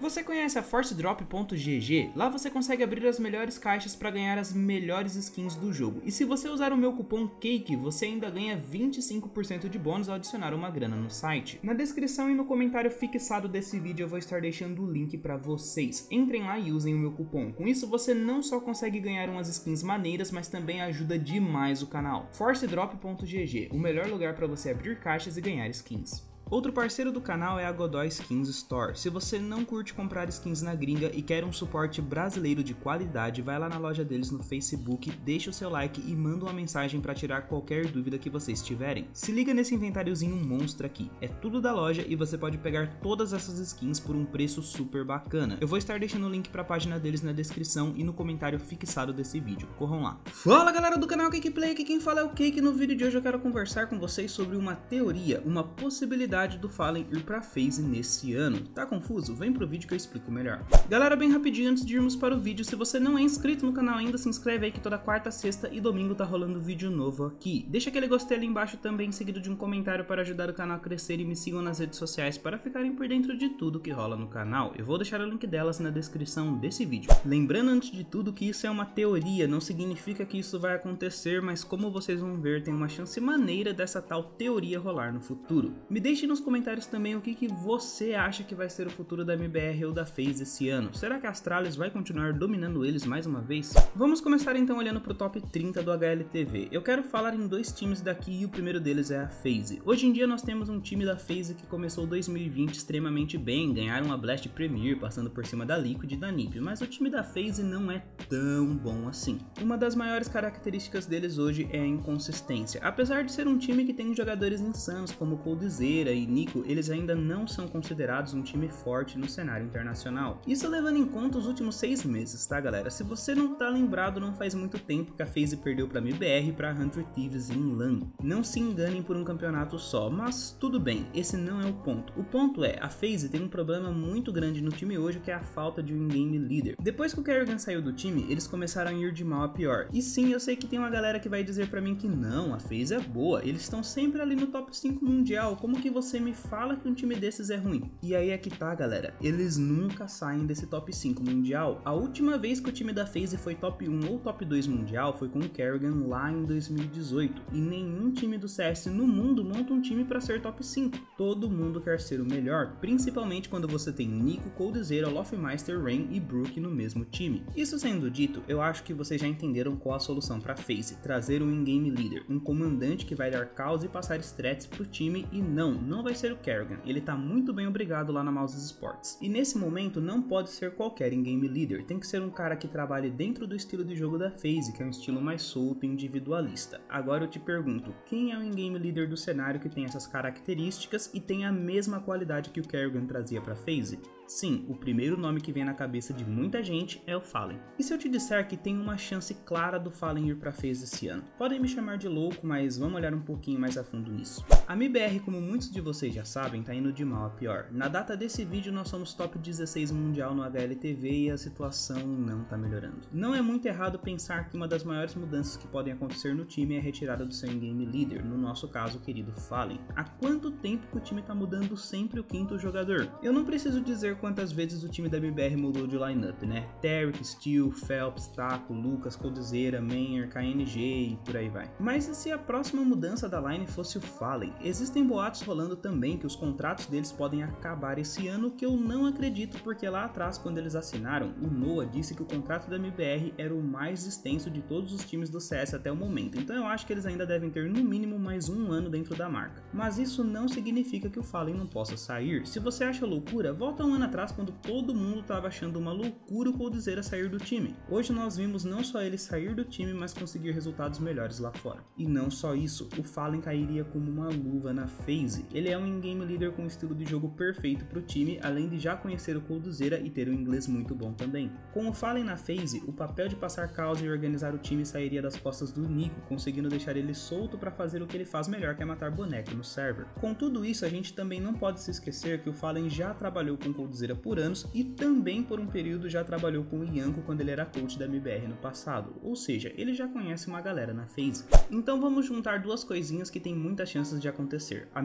Você conhece a ForceDrop.gg? Lá você consegue abrir as melhores caixas para ganhar as melhores skins do jogo. E se você usar o meu cupom CAKE, você ainda ganha 25% de bônus ao adicionar uma grana no site. Na descrição e no comentário fixado desse vídeo eu vou estar deixando o link para vocês. Entrem lá e usem o meu cupom. Com isso você não só consegue ganhar umas skins maneiras, mas também ajuda demais o canal. ForceDrop.gg, o melhor lugar para você abrir caixas e ganhar skins. Outro parceiro do canal é a Godoy Skins Store. Se você não curte comprar skins na gringa e quer um suporte brasileiro de qualidade, vai lá na loja deles no Facebook, deixa o seu like e manda uma mensagem para tirar qualquer dúvida que vocês tiverem. Se liga nesse inventáriozinho monstro aqui, é tudo da loja e você pode pegar todas essas skins por um preço super bacana. Eu vou estar deixando o link para a página deles na descrição e no comentário fixado desse vídeo, corram lá. Fala galera do canal CakePlay, aqui quem fala é o Cake. No vídeo de hoje eu quero conversar com vocês sobre uma teoria, uma possibilidade do Fallen ir pra FaZe nesse ano. Tá confuso? Vem pro vídeo que eu explico melhor. Galera, bem rapidinho antes de irmos para o vídeo, se você não é inscrito no canal ainda, se inscreve aí que toda quarta, sexta e domingo tá rolando vídeo novo aqui. Deixa aquele gostei ali embaixo também, seguido de um comentário para ajudar o canal a crescer, e me sigam nas redes sociais para ficarem por dentro de tudo que rola no canal. Eu vou deixar o link delas na descrição desse vídeo. Lembrando antes de tudo que isso é uma teoria, não significa que isso vai acontecer, mas como vocês vão ver, tem uma chance maneira dessa tal teoria rolar no futuro. Me deixe nos comentários também o que você acha que vai ser o futuro da MBR ou da FaZe esse ano. Será que a Astralis vai continuar dominando eles mais uma vez? Vamos começar então olhando pro top 30 do HLTV. Eu quero falar em dois times daqui e o primeiro deles é a FaZe. Hoje em dia nós temos um time da FaZe que começou 2020 extremamente bem, ganharam a Blast Premier passando por cima da Liquid e da NiP, mas o time da FaZe não é tão bom assim. Uma das maiores características deles hoje é a inconsistência. Apesar de ser um time que tem jogadores insanos como Coldzera e Nico, eles ainda não são considerados um time forte no cenário internacional. Isso levando em conta os últimos 6 meses, tá galera? Se você não tá lembrado, não faz muito tempo que a FaZe perdeu pra MBR e pra 100 Thieves em LAN. Não se enganem por um campeonato só, mas tudo bem, esse não é o ponto. O ponto é, a FaZe tem um problema muito grande no time hoje, que é a falta de um in-game leader. Depois que o Kerrigan saiu do time, eles começaram a ir de mal a pior. E sim, eu sei que tem uma galera que vai dizer pra mim que não, a FaZe é boa, eles estão sempre ali no top 5 mundial, como que você me fala que um time desses é ruim? E aí é que tá galera, eles nunca saem desse top 5 mundial. A última vez que o time da FaZe foi top 1 ou top 2 mundial foi com o Kerrigan lá em 2018, e nenhum time do CS no mundo monta um time pra ser top 5. Todo mundo quer ser o melhor, principalmente quando você tem Nico, Coldzera, Lofmeister, Rain e Brook no mesmo time. Isso sendo dito, eu acho que vocês já entenderam qual a solução pra FaZe: trazer um in-game leader, um comandante que vai dar caos e passar strats pro time, e não vai ser o Kerrigan, ele tá muito bem obrigado lá na Mouses Sports. E nesse momento não pode ser qualquer in-game leader, tem que ser um cara que trabalhe dentro do estilo de jogo da FaZe, que é um estilo mais solto e individualista. Agora eu te pergunto, quem é o in-game leader do cenário que tem essas características e tem a mesma qualidade que o Kerrigan trazia pra FaZe? Sim, o primeiro nome que vem na cabeça de muita gente é o Fallen. E se eu te disser que tem uma chance clara do Fallen ir pra FaZe esse ano? Podem me chamar de louco, mas vamos olhar um pouquinho mais a fundo nisso. A MBR, como muitos de vocês já sabem, tá indo de mal a pior. Na data desse vídeo nós somos top 16 mundial no HLTV e a situação não tá melhorando. Não é muito errado pensar que uma das maiores mudanças que podem acontecer no time é a retirada do seu in-game leader, no nosso caso o querido Fallen. Há quanto tempo que o time tá mudando sempre o quinto jogador? Eu não preciso dizer quantas vezes o time da MBR mudou de lineup, né? Taric, Steel, Phelps, Taco, Lucas, Coldzera, Mayer, KNG e por aí vai. Mas e se a próxima mudança da line fosse o Fallen? Existem boatos rolando também que os contratos deles podem acabar esse ano, que eu não acredito, porque lá atrás, quando eles assinaram, o Noah disse que o contrato da MBR era o mais extenso de todos os times do CS até o momento, então eu acho que eles ainda devem ter no mínimo mais um ano dentro da marca. Mas isso não significa que o Fallen não possa sair. Se você acha loucura, volta um ano atrás quando todo mundo estava achando uma loucura o Coldzera sair do time. Hoje nós vimos não só ele sair do time, mas conseguir resultados melhores lá fora. E não só isso, o Fallen cairia como uma luva na FaZe. Ele é um in-game leader com um estilo de jogo perfeito para o time, além de já conhecer o Coldzera e ter um inglês muito bom também. Com o Fallen na FaZe, o papel de passar caos e organizar o time sairia das costas do Nico, conseguindo deixar ele solto para fazer o que ele faz melhor, que é matar boneco no server. Com tudo isso, a gente também não pode se esquecer que o Fallen já trabalhou com o Coldzera por anos e também por um período já trabalhou com o Ianco quando ele era coach da MBR no passado, ou seja, ele já conhece uma galera na FaZe. Então vamos juntar duas coisinhas que tem muitas chances de acontecer. A MBR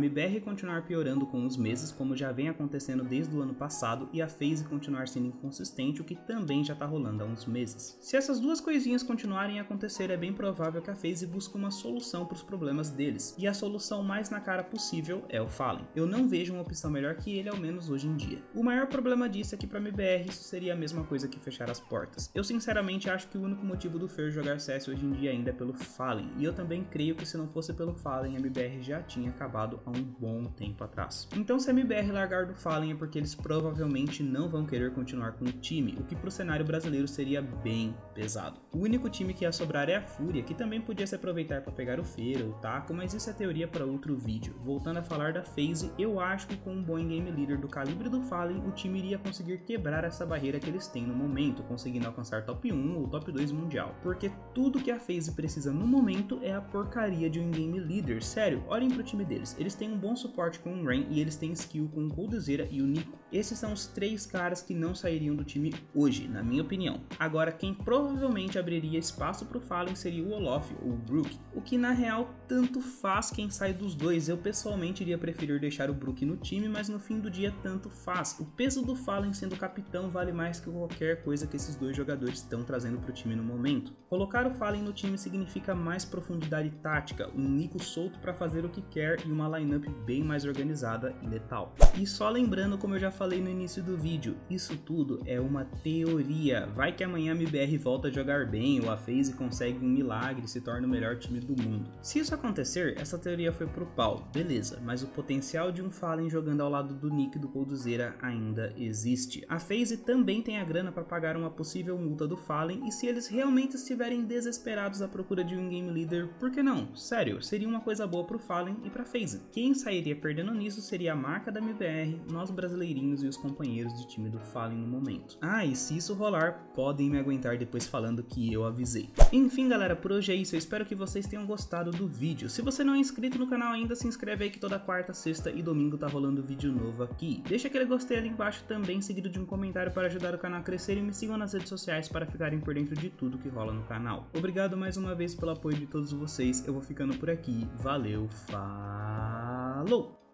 continuar piorando com os meses, como já vem acontecendo desde o ano passado, e a FaZe continuar sendo inconsistente, o que também já tá rolando há uns meses. Se essas duas coisinhas continuarem a acontecer, é bem provável que a FaZe busque uma solução para os problemas deles, e a solução mais na cara possível é o Fallen. Eu não vejo uma opção melhor que ele, ao menos hoje em dia. O maior problema disso é que pra MBR isso seria a mesma coisa que fechar as portas. Eu sinceramente acho que o único motivo do Fer jogar CS hoje em dia ainda é pelo Fallen, e eu também creio que se não fosse pelo Fallen, a MBR já tinha acabado há um bom tempo atrás. Então se a MBR largar do Fallen é porque eles provavelmente não vão querer continuar com o time, o que pro cenário brasileiro seria bem pesado. O único time que ia sobrar é a Fúria, que também podia se aproveitar para pegar o Feira, o Taco, mas isso é teoria para outro vídeo. Voltando a falar da FaZe, eu acho que com um bom game leader do calibre do Fallen, o time iria conseguir quebrar essa barreira que eles têm no momento, conseguindo alcançar top 1 ou top 2 mundial. Porque tudo que a FaZe precisa no momento é a porcaria de um game leader. Sério, olhem pro time deles. Eles têm um bom suporte com o Rain e eles têm skill com o Coldzera e o Nico. Esses são os três caras que não sairiam do time hoje, na minha opinião. Agora, quem provavelmente abriria espaço pro Fallen seria o Olof ou o Brook, o que na real tanto faz quem sai dos dois. Eu pessoalmente iria preferir deixar o Brook no time, mas no fim do dia tanto faz. O peso do Fallen sendo capitão vale mais que qualquer coisa que esses dois jogadores estão trazendo pro time no momento. Colocar o Fallen no time significa mais profundidade tática, um Nico solto para fazer o que quer e uma lineup bem mais organizada e letal. E só lembrando, como eu já falei no início do vídeo, isso tudo é uma teoria. Vai que amanhã a MBR volta a jogar bem ou a FaZe consegue um milagre e se torna o melhor time do mundo. Se isso acontecer, essa teoria foi pro pau, beleza, mas o potencial de um Fallen jogando ao lado do Nick e do Coldzera ainda existe. A FaZe também tem a grana para pagar uma possível multa do Fallen, e se eles realmente estiverem desesperados à procura de um game leader, por que não? Sério, seria uma coisa boa pro Fallen e pra FaZe. Quem sairia perdendo nisso seria a marca da MBR, nós brasileirinhos e os companheiros de time do Fallen no momento. Ah, e se isso rolar, podem me aguentar depois falando que eu avisei. Enfim galera, por hoje é isso, eu espero que vocês tenham gostado do vídeo. Se você não é inscrito no canal ainda, se inscreve aí que toda quarta, sexta e domingo tá rolando vídeo novo aqui. Deixa aquele gostei ali embaixo também, seguido de um comentário para ajudar o canal a crescer, e me sigam nas redes sociais para ficarem por dentro de tudo que rola no canal. Obrigado mais uma vez pelo apoio de todos vocês, eu vou ficando por aqui, valeu, falou!